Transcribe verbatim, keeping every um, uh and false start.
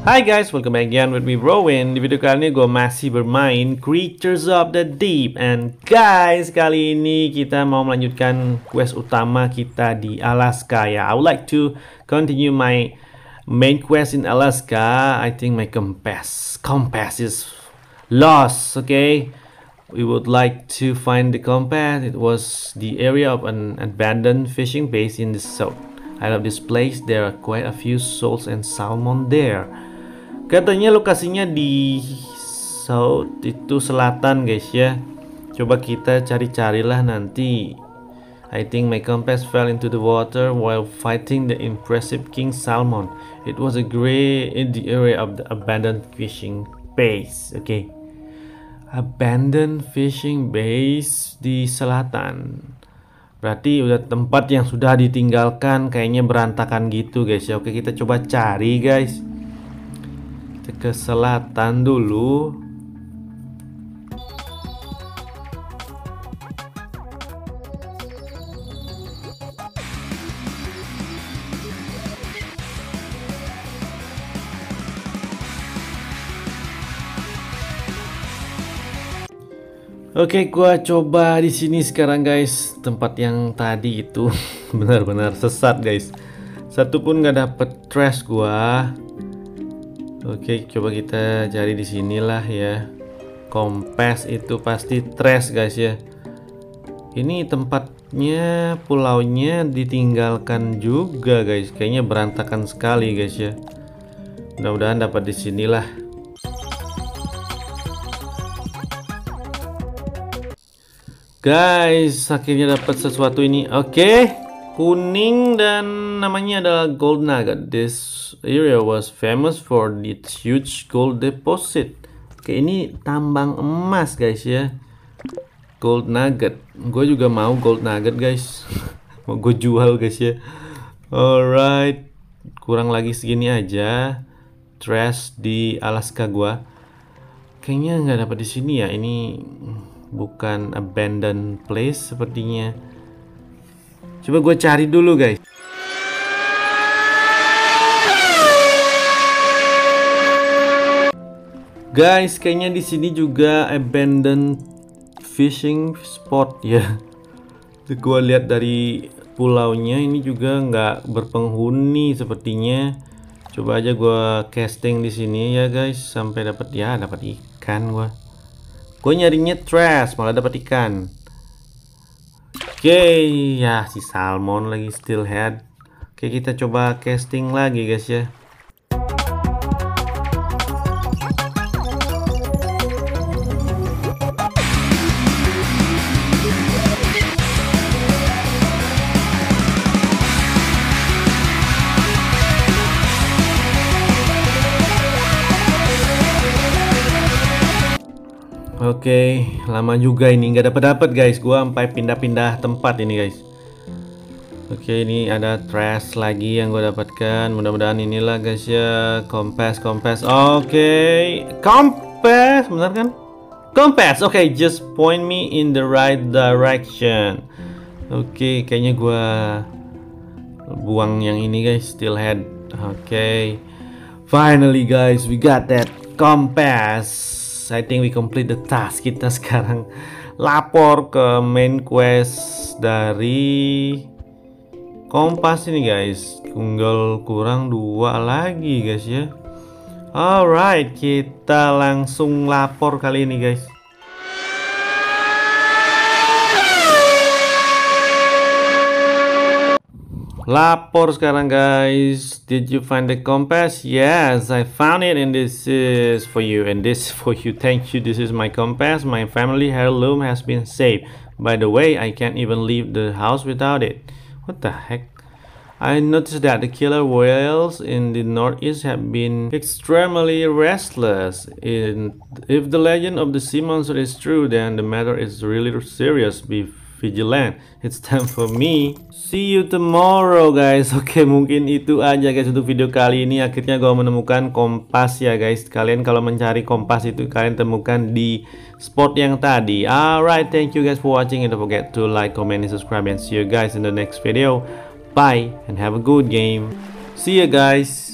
Hai guys, welcome back again with me Rowan. Di video kali ini gue masih bermain Creatures of the Deep. And guys, kali ini kita mau melanjutkan quest utama kita di Alaska ya. I would like to continue my main quest in Alaska. I think my compass compass is lost. Okay, we would like to find the compass. It was the area of an abandoned fishing base in the south. I love this place. There are quite a few souls and salmon there. Katanya lokasinya di south itu selatan guys ya. Coba kita cari-carilah nanti. I think my compass fell into the water while fighting the impressive king salmon. It was a gray in the area of the abandoned fishing base. Oke, okay. Abandoned fishing base di selatan. Berarti udah tempat yang sudah ditinggalkan, kayaknya berantakan gitu guys ya. Oke, kita coba cari guys. Ke selatan dulu. Oke, gua coba di sini sekarang guys. Tempat yang tadi itu benar-benar sesat guys. Satu pun nggak dapet trash gua. Oke, coba kita cari di sinilah ya. Kompas itu pasti trash guys ya. Ini tempatnya, pulaunya ditinggalkan juga guys. Kayaknya berantakan sekali guys ya. Mudah-mudahan dapat di sinilah. Guys, akhirnya dapat sesuatu ini. Oke, kuning dan namanya adalah gold nugget. This area was famous for its huge gold deposit. Oke, ini tambang emas guys ya. Gold nugget. Gue juga mau gold nugget guys. Mau gue jual guys ya. Alright, kurang lagi segini aja. Trash di Alaska gua. Kayaknya nggak dapat di sini ya. Ini bukan abandoned place sepertinya. Coba gue cari dulu guys. Guys, kayaknya di sini juga abandoned fishing spot ya. Gue lihat dari pulaunya ini juga nggak berpenghuni sepertinya. Coba aja gue casting di sini ya guys, sampai dapat ya dapat ikan gue. Gue nyarinya trash malah dapat ikan. Oke, okay, ya si salmon lagi steelhead. Oke, okay, kita coba casting lagi guys ya. Oke, okay, lama juga ini nggak dapat dapat guys. Gua sampai pindah-pindah tempat ini guys. Oke, okay, ini ada trash lagi yang gue dapatkan. Mudah-mudahan inilah guys ya. Kompas, kompas. Oke, okay. Kompas, benar kan? Kompas. Oke, okay, just point me in the right direction. Oke, okay, kayaknya gua buang yang ini guys. Steelhead. Oke, okay. Finally guys, we got that kompas. I think we complete the task. Kita sekarang lapor ke main quest dari kompas ini guys. Tinggal kurang dua lagi guys ya. Alright, kita langsung lapor kali ini guys. Lapor sekarang guys. Did you find the compass? Yes, I found it and this is for you and this for you. Thank you. This is my compass. My family heirloom has been saved. By the way, I can't even leave the house without it. What the heck? I noticed that the killer whales in the northeast have been extremely restless. In, if the legend of the sea monster is true, then the matter is really serious. Be vigilant. It's time for me. See you tomorrow guys. Oke, okay, mungkin itu aja guys untuk video kali ini. Akhirnya gue menemukan kompas ya guys. Kalian kalau mencari kompas itu kalian temukan di spot yang tadi. Alright, thank you guys for watching and don't forget to like, comment, and subscribe, and see you guys in the next video. Bye and have a good game. See you guys.